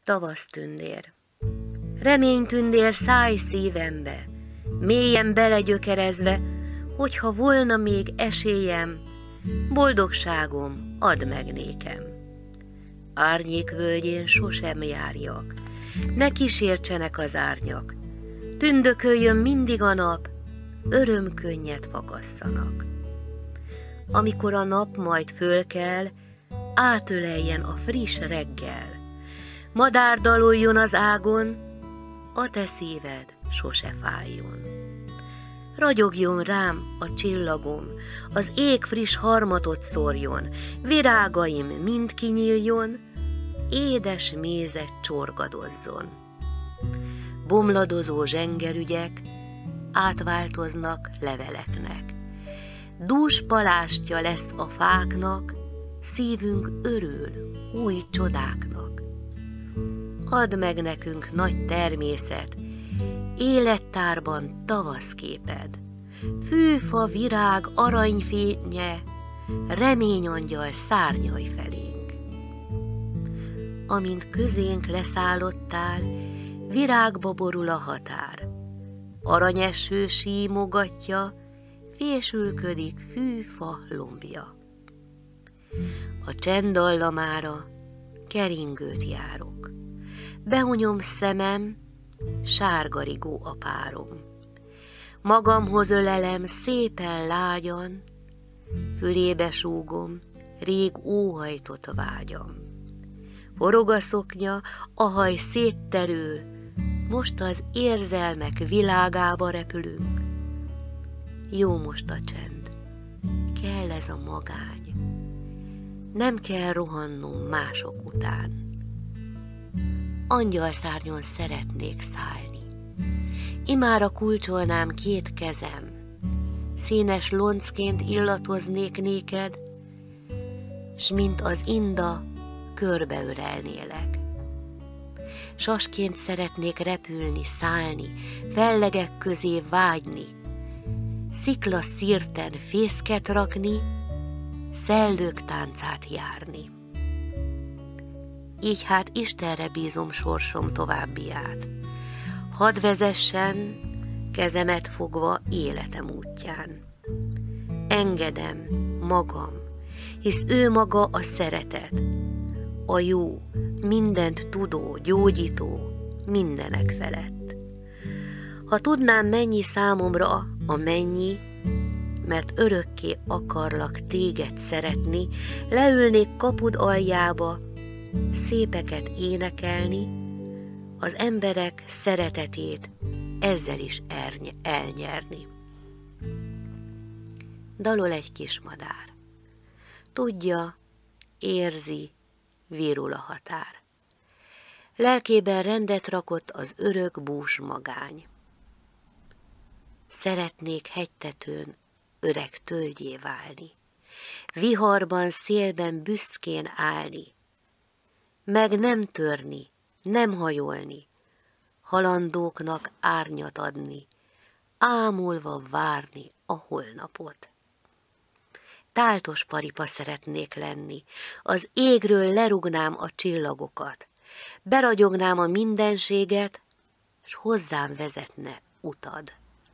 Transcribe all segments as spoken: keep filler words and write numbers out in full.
Tavasztündér. Reménytündér, szállj szívembe, mélyen belegyökerezve, hogyha volna még esélyem, boldogságom, add meg nékem. Árnyékvölgyén sosem járjak, ne kísértsenek az árnyak, tündököljön mindig a nap, örömkönnyet fakasszanak. Amikor a nap majd fölkel, átöleljen a friss reggel, madár daloljon az ágon, a te szíved sose fájjon. Ragyogjon rám a csillagom, az ég friss harmatot szórjon, virágaim mind kinyíljon, édes mézet csorgadozzon. Bomladozó zsengerügyek átváltoznak leveleknek, dús palástja lesz a fáknak, szívünk örül új csodáknak. Add meg nekünk nagy természet, élettárban tavaszképed, fűfa, virág, aranyfénye, reményangyal szárnyai felénk. Amint közénk leszállottál, virágba borul a határ, aranyeső símogatja, fésülködik fűfa lombja. A csend dallamára keringőt járok, behunyom szemem, sárgarigó a párom. Magamhoz ölelem szépen lágyan, fülébe súgom rég óhajtott vágyam. Forog a szoknya, a haj szétterül, most az érzelmek világába repülünk. Jó most a csend, kell ez a magány, nem kell rohannom mások után. Angyalszárnyon szeretnék szállni, imára kulcsolnám két kezem, színes loncként illatoznék néked, s mint az inda körbeölelnélek. Sasként szeretnék repülni, szállni, fellegek közé vágyni, szikla szirten fészket rakni, szellők táncát járni. Így hát Istenre bízom sorsom továbbiát, hadd vezessen kezemet fogva életem útján. Engedem magam, hisz ő maga a szeretet, a jó, mindent tudó, gyógyító, mindenek felett. Ha tudnám, mennyi számomra a mennyi, mert örökké akarlak téged szeretni, leülnék kapud aljába, szépeket énekelni, az emberek szeretetét ezzel is elnyerni. Dalol egy kis madár, tudja, érzi, virul a határ. Lelkében rendet rakott az örök bús magány. Szeretnék hegytetőn öreg tölgyé válni, viharban, szélben büszkén állni, meg nem törni, nem hajolni, halandóknak árnyat adni, ámulva várni a holnapot. Táltos paripa szeretnék lenni, az égről lerugnám a csillagokat, beragyognám a mindenséget, s hozzám vezetne utad.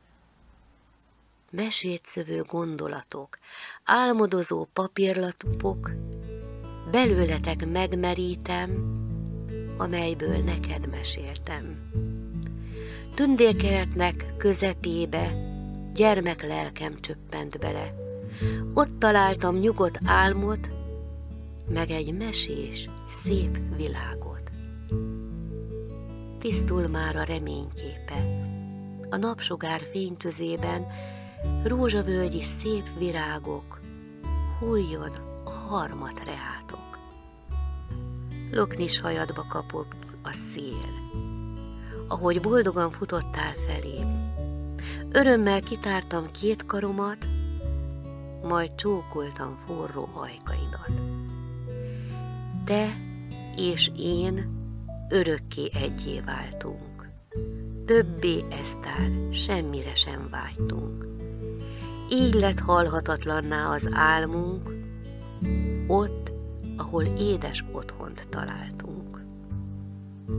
Mesét szövő gondolatok, álmodozó papírlapok, belőletek megmerítem, amelyből neked meséltem. Tündérkeretnek közepébe gyermeklelkem csöppent bele, ott találtam nyugodt álmot, meg egy mesés, szép világot. Tisztul már a reményképe, a napsugár fénytüzében rózsavölgyi szép virágok, hújjon a harmat reátok. Loknis hajadba kapott a szél, ahogy boldogan futottál felém. Örömmel kitártam két karomat, majd csókoltam forró ajkaidat. Te és én örökké egyé váltunk, többé eztán semmire sem vágytunk. Így lett halhatatlanná az álmunk, ott, ahol édes otthont találtunk.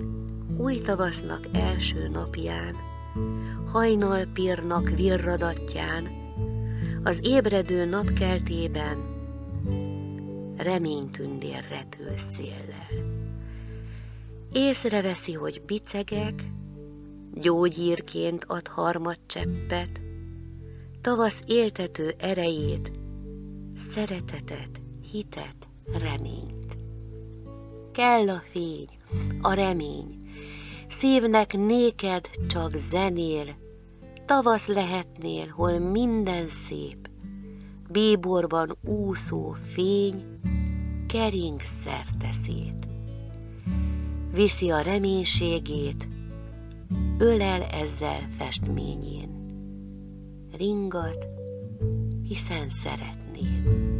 Új tavasznak első napján, hajnalpírnak virradatján, az ébredő napkeltében reménytündér repül széllel. Észreveszi, hogy bicegek, gyógyírként ad harmadcseppet, tavasz éltető erejét, szeretetet, hitet, reményt. Kell a fény, a remény, szívnek néked csak zenél, tavasz lehetnél, hol minden szép, bíborban úszó fény kering szerte szét. Viszi a reménységét, ölel ezzel festményén. Ringat, hiszen szeretnéd.